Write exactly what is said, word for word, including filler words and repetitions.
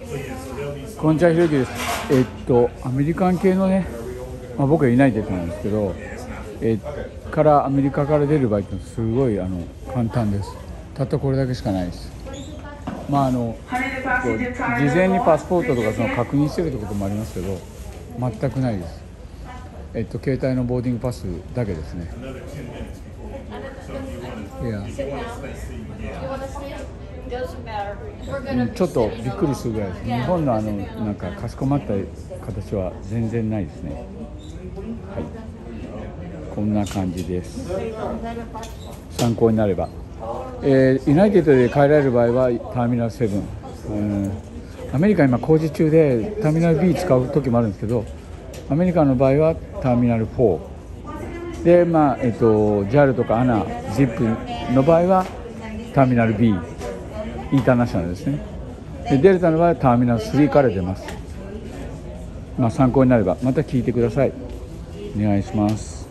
こんにちは、ひろゆきです。えっと、アメリカン系のね、まあ、僕はユナイテッドなんですけど、えからアメリカから出る場合ってすごいあの簡単です。たったこれだけしかないです。まああの事前にパスポートとかその確認してるってこともありますけど、全くないです。えっと携帯のボーディングパスだけですね。いや、うん、ちょっとびっくりするぐらいです。日本のあのなんかかしこまった形は全然ないですね。はい、こんな感じです。参考になれば。えー、ユナイテッドで帰られる場合はターミナルセブン、うん、アメリカ今工事中でターミナル ビー 使う時もあるんですけど、アメリカの場合はターミナルフォーで、まあえっと、ジャル とか エーエヌエー、ジップ の場合はターミナル ビー、 インターナショナルですね。でデルタの場合はターミナルスリーから出ます。まあ、参考になればまた聞いてください。お願いします。